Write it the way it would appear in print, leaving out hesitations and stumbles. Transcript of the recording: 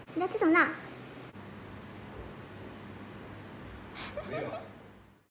你在吃什么呢？ 没有。